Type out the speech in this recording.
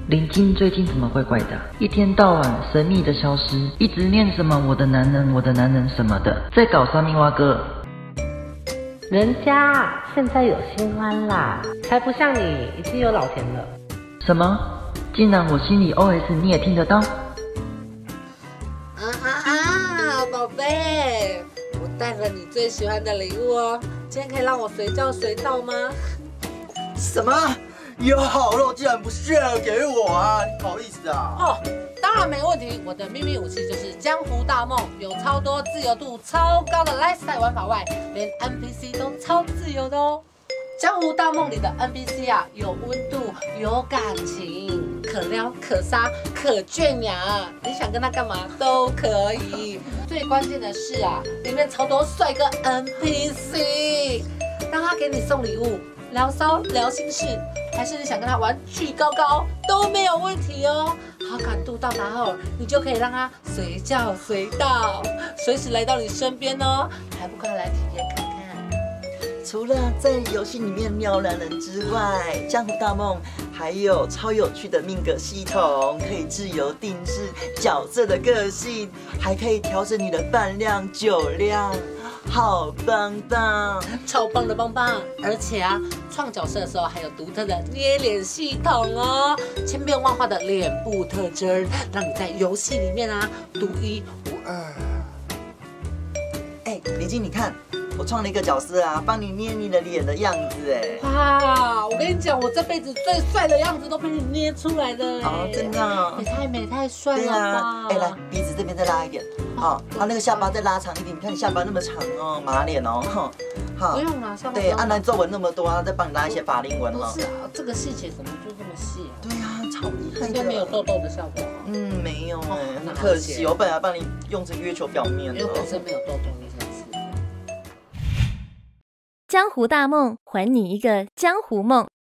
林静最近怎么怪怪的？一天到晚神秘的消失，一直念什么我的男人我的男人什么的，在搞啥咪蛙哥？ 人家现在有新欢啦，才不像你已经有老田了。 什么？竟然我心里 OS 你也听得到？ 宝贝，我带了你最喜欢的礼物哦，今天可以让我随叫随到吗？ 什么？有好肉竟然不 share 给我啊？你好意思啊？ 哦，当然没问题。我的秘密武器就是江湖大梦，有超多自由度超高的 lifestyle 玩法外，连 NPC 都超自由的哦。江湖大梦里的 NPC 啊，有温度，有感情，可撩可杀可圈养，你想跟他干嘛都可以。最关键的是啊，里面超多帅哥 NPC， 让他给你送礼物。聊骚聊心事，还是你想跟他玩巨高高都没有问题哦。好感度到达后，你就可以让他随叫随到，随时来到你身边哦。还不快来体验看看？ 除了在游戏里面撩男人之外，江湖大梦还有超有趣的命格系统，可以自由定制角色的个性，还可以调整你的饭量、酒量。好棒棒， 超棒的棒棒！而且啊，创角色的时候还有独特的捏脸系统哦，千变万化的脸部特征，让你在游戏里面啊独一无二。 林静，你看，我创了一个角色啊，帮你捏你的脸的样子哎。 哇，我跟你讲，我这辈子最帅的样子都被你捏出来了哎！ 哦，真的哦， 也太美太帅了吧！ 对啊，来鼻子这边再拉一点。哦，好，那个下巴再拉长一点，你看你下巴那么长哦，马脸哦， 好，不用啦，下巴对，那皱纹那么多，再帮你拉一些法令纹哦。 不是啊，这个细节怎么就这么细啊？ 对啊，超厉害的。 这边没有痘痘的效果。 没有哎，很可惜，我本来帮你用成月球表面的。 因为本身没有痘痘，你才是。 江湖大梦，还你一个江湖梦。